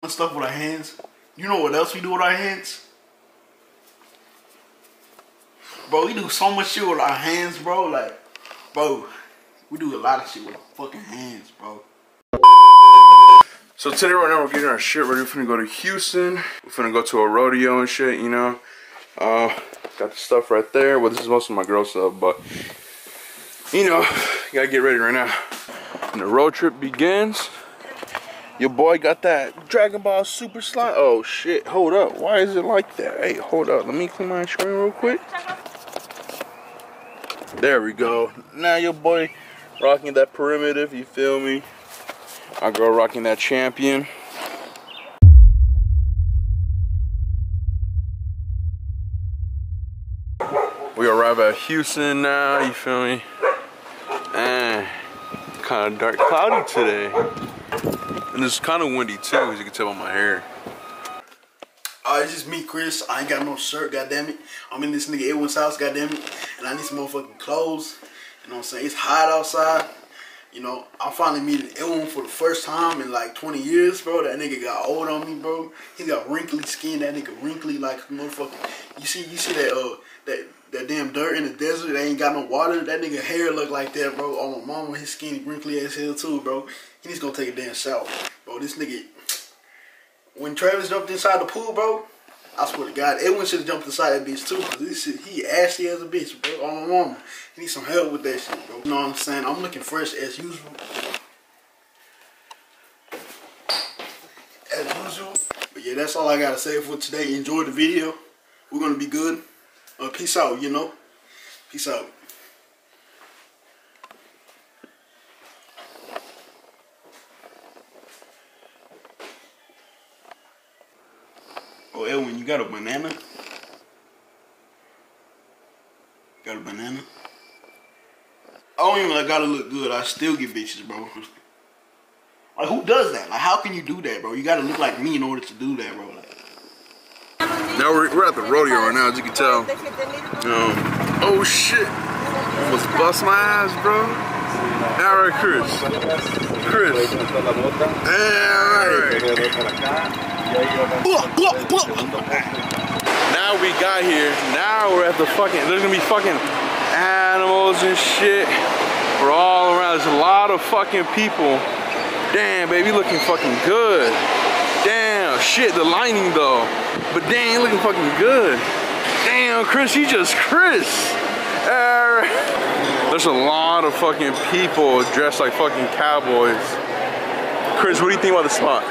Stuff with our hands. You know what else we do with our hands? Bro, we do so much shit with our hands, bro. Like, bro, we do a lot of shit with our fucking hands, bro. So today right now we're getting our shit ready. We're finna go to Houston. We're finna go to a rodeo and shit, you know. Got the stuff right there. Well, this is most of my girl stuff, but you know, you gotta get ready right now. And the road trip begins. Your boy got that Dragon Ball Super Slime. Oh shit, hold up. Why is it like that? Hey, hold up. Let me clean my screen real quick. There we go. Now your boy rocking that Primitive, you feel me? My girl rocking that Champion. We arrive at Houston now, you feel me? And kind of dark, cloudy today. And it's kind of windy too, as you can tell by my hair. It's just me, Chris. I ain't got no shirt, goddammit. I'm in this nigga Edwin's house, goddammit. And I need some motherfucking clothes. You know what I'm saying? It's hot outside. You know, I'm finally meeting Edwin for the first time in like 20 years, bro. That nigga got old on me, bro. He got wrinkly skin. That nigga wrinkly like motherfucking. You see that damn dirt in the desert. They ain't got no water. That nigga hair look like that, bro. Oh my mama, his skin wrinkly as hell too, bro. He needs to go take a damn shower, bro. This nigga. When Travis jumped inside the pool, bro, I swear to God, Edwin should have jumped inside that bitch too. Cause this shit, he ashy as a bitch, bro. Oh my mama, he needs some help with that shit, bro. You know what I'm saying? I'm looking fresh as usual. As usual. But yeah, that's all I gotta say for today. Enjoy the video. We're gonna be good. Peace out, you know. Peace out. Oh, Edwin, you got a banana? Got a banana? I don't even gotta look good. I still get bitches, bro. Like, who does that? Like, how can you do that, bro? You gotta look like me in order to do that, bro. Like, now we're at the rodeo right now, as you can tell. Oh shit! Almost bust my ass, bro. All right, Chris. Now we got here. Now we're at the fucking. There's gonna be fucking animals and shit. We're all around. There's a lot of fucking people. Damn, baby, looking fucking good. Damn, shit, the lining though. But damn, looking fucking good. Damn, Chris, you just Chris. There's a lot of fucking people dressed like fucking cowboys. Chris, what do you think about the spot?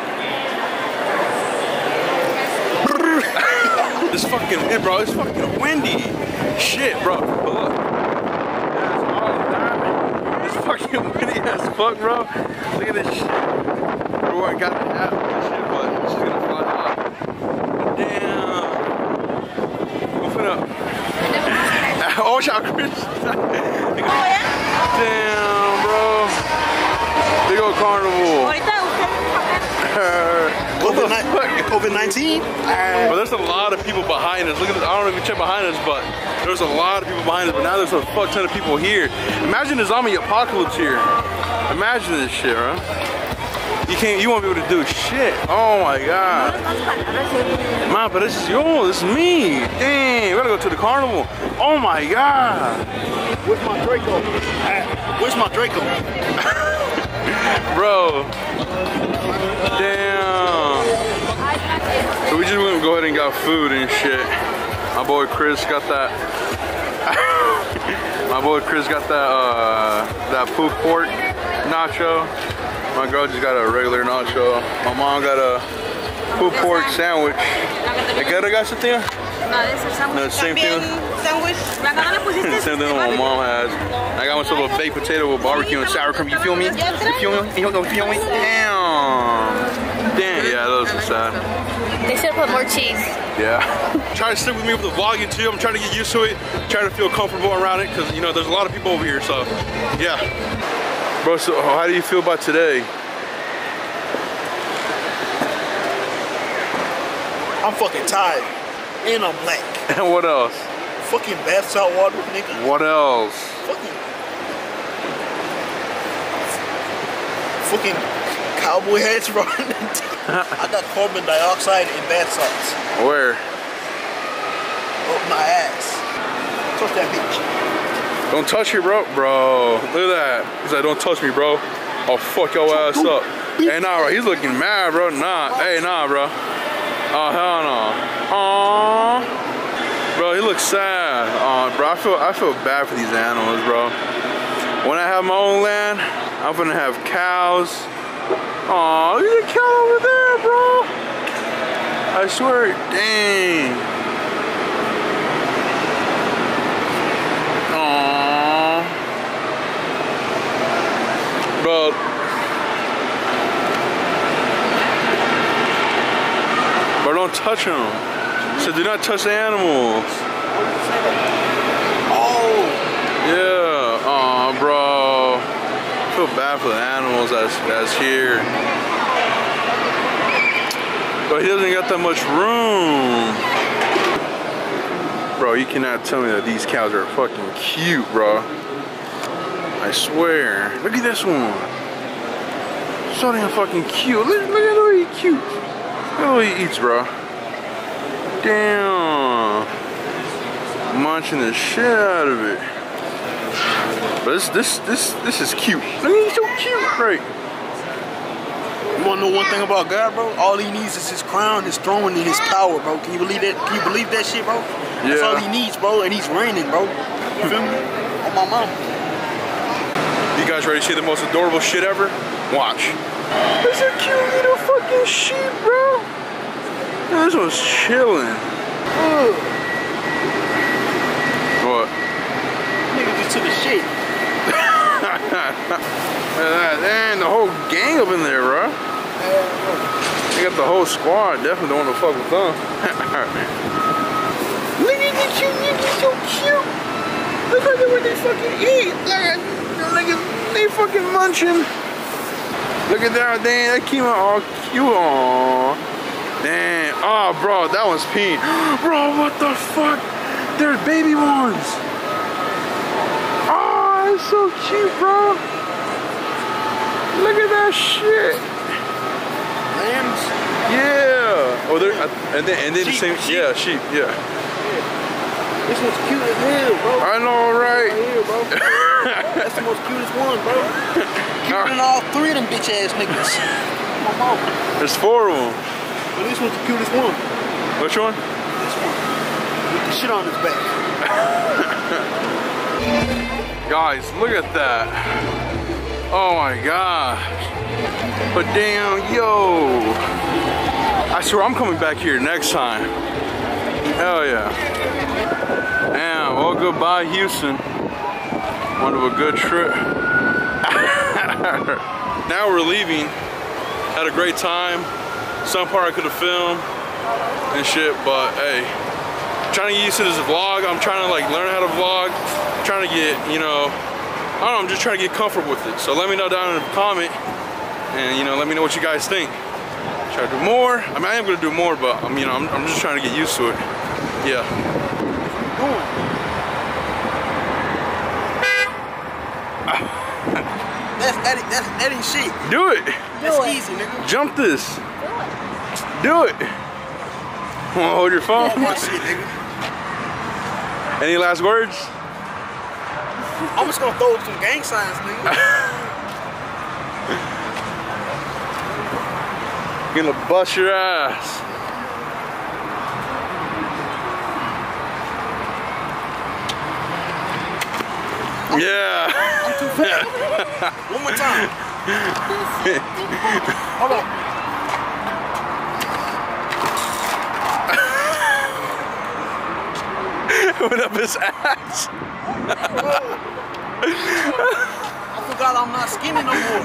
It's fucking wind, bro. It's fucking windy. Shit, bro. But look. It's fucking windy as fuck, bro. Look at this shit. Bro, I got the hat and shit, but she's gonna fly off. Damn. Open up. Oh, y'all, Chris. Damn, bro. Big old carnival. COVID-19? But there's a lot of people behind us. Look at this. I don't know if you check behind us, but there's a lot of people behind us. But now there's a fuck ton of people here. Imagine the zombie apocalypse here. Imagine this shit, bro. You won't be able to do shit. Oh my god. Man, but this is yours. This is me. Dang, we gotta go to the carnival. Oh my god. Where's my Draco? Where's my Draco? Bro. Damn. So we just went and go ahead and got food and shit. My boy Chris got that. My boy Chris got that pulled pork nacho. My girl just got a regular nacho. My mom got a pulled pork sandwich. ¿Qué regaste, tía? No, the same thing. Same thing my mom has. I got myself a baked potato with barbecue and sour cream. You feel me? You feel me? You feel me? Damn. Damn. Yeah, those are sad. They should put more cheese. Yeah. Try to stick with me with the vlogging too. I'm trying to get used to it. Trying to feel comfortable around it because, you know, there's a lot of people over here. So, yeah. Bro, so how do you feel about today? I'm fucking tired. And I'm black. And what else? Fucking bath salt water, nigga. What else? Fucking cowboy hats, bro. I got carbon dioxide in bath salts. Where? Up my ass. Touch that bitch. Don't touch it, bro. Bro, look at that. He's like, don't touch me, bro. I'll fuck your ass up. Hey, nah, bro. He's looking mad, bro. Nah. Hey, nah, bro. Oh, hell no. Aww. Bro, he looks sad. Bro, I feel bad for these animals, bro. When I have my own land, I'm gonna have cows. Aw, look at the cow over there, bro. I swear, dang. Aww. Bro. Bro, don't touch them. So do not touch the animals. Oh. Yeah, aw, bro. I feel bad for the animals that's here. But he doesn't got that much room. Bro, you cannot tell me that these cows are fucking cute, bro. I swear. Look at this one. So damn fucking cute. Look at the way he's cute. Look at the way he eats, bro. Damn. Munching the shit out of it. But this is cute. Look, he's so cute, right? You wanna know one thing about God, bro? All he needs is his crown, his throne, and his power, bro. Can you believe that? Can you believe that shit, bro? That's all he needs, bro, and he's reigning, bro. You feel me? On my mom. You guys ready to see the most adorable shit ever? Watch. That's a cute little fucking sheep, bro. This one's chilling. What? Nigga just took the shit. And the whole gang up in there, bro. They got the whole squad. Definitely don't want to fuck with them. Look at the cute niggas, so cute. Look at what they fucking eat. Look at they fucking munching. Look at that, dang, that came out all cute. Aww. Dang. Oh, bro, that one's peeing. Bro, what the fuck? There's baby ones. Oh, it's so cute, bro. Look at that shit. Lambs? Yeah. Oh, they're and then sheep, the same. Sheep. Yeah, sheep. Yeah. This one's cute as hell, bro. I know, right? Right here, bro. That's the most cutest one, bro. Cuter than all three of them bitch ass niggas. My mom. There's 4 of them. But this one's the cutest one. Which one? This one. With the shit on his back. Guys, look at that. Oh my gosh. But damn, yo. I swear I'm coming back here next time. Hell yeah. Damn, well, goodbye, Houston. One of a good trip. Now we're leaving. Had a great time. Some part I could have filmed and shit, but hey, trying to get used to this vlog. I'm trying to like learn how to vlog. Trying to get, you know, I don't know, I'm just trying to get comfortable with it. So let me know down in the comment, and you know, let me know what you guys think. Should I do more? I mean, I am gonna do more, but you know, I'm just trying to get used to it. Yeah. That ain't shit. Do it. That's easy, nigga. Jump this. Do it. Wanna hold your phone? My shit, nigga. Any last words? I'm just gonna throw up some gang signs, nigga. Gonna bust your ass. Yeah. I'm too fat. One more time. Hold on. Went up his ass. I forgot I'm not skinny no more.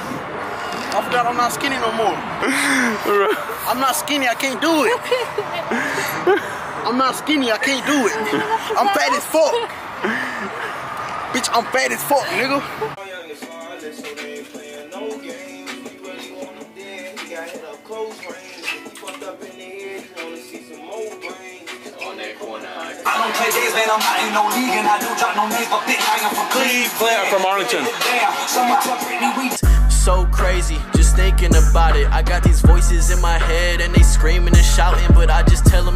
I'm not skinny, I can't do it. I'm not skinny, I can't do it. I'm fat as fuck. Bitch, I'm fat as fuck, nigga. I don't play games, man, I'm not in no league, and I don't drop no names, but bitch, I am from Cleveland. From Arlington. So crazy, just thinking about it. I got these voices in my head and they screaming and shouting, but I just tell them